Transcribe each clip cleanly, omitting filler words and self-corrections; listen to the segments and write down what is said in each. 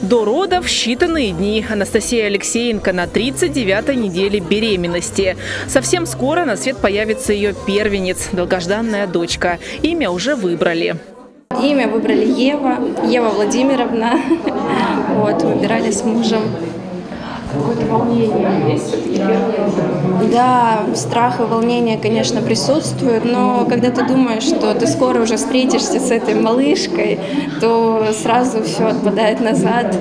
До родов считанные дни. Анастасия Алексеенко на 39-й неделе беременности. Совсем скоро на свет появится ее первенец, долгожданная дочка. Имя уже выбрали. Имя выбрали Ева Владимировна. Вот, выбирали с мужем. Какое-то волнение есть? Да, страх и волнение, конечно, присутствуют, но когда ты думаешь, что ты скоро уже встретишься с этой малышкой, то сразу все отпадает назад,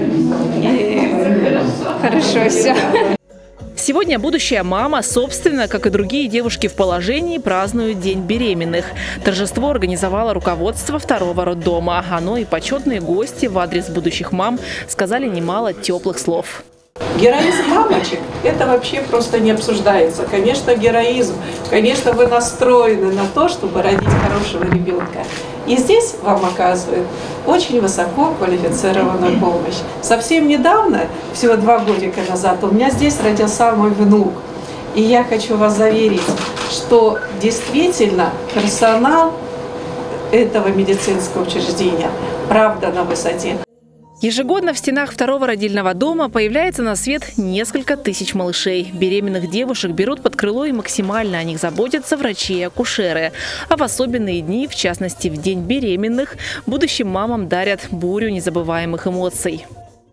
и хорошо все. Сегодня будущая мама, собственно, как и другие девушки в положении, празднуют День беременных. Торжество организовало руководство второго роддома. Оно и почетные гости в адрес будущих мам сказали немало теплых слов. Героизм мамочек – это вообще просто не обсуждается. Конечно, героизм, конечно, вы настроены на то, чтобы родить хорошего ребенка. И здесь вам оказывают очень высоко квалифицированную помощь. Совсем недавно, всего 2 годика назад, у меня здесь родился мой внук. И я хочу вас заверить, что действительно персонал этого медицинского учреждения правда на высоте. Ежегодно в стенах второго родильного дома появляется на свет несколько тысяч малышей. Беременных девушек берут под крыло и максимально о них заботятся врачи и акушеры. А в особенные дни, в частности в день беременных, будущим мамам дарят бурю незабываемых эмоций.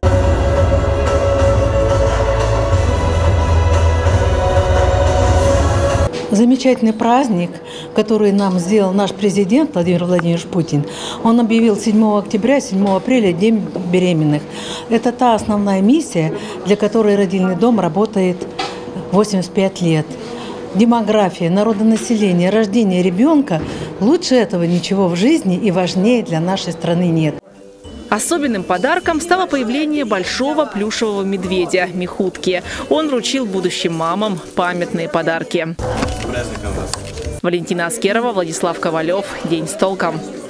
Замечательный праздник, который нам сделал наш президент Владимир Владимирович Путин. Он объявил 7 октября, 7 апреля День беременных. Это та основная миссия, для которой родильный дом работает 85 лет. Демография, народонаселение, рождение ребенка – лучше этого ничего в жизни и важнее для нашей страны нет. Особенным подарком стало появление большого плюшевого медведя – Михутки. Он вручил будущим мамам памятные подарки. Валентина Аскерова, Владислав Ковалев. День с толком.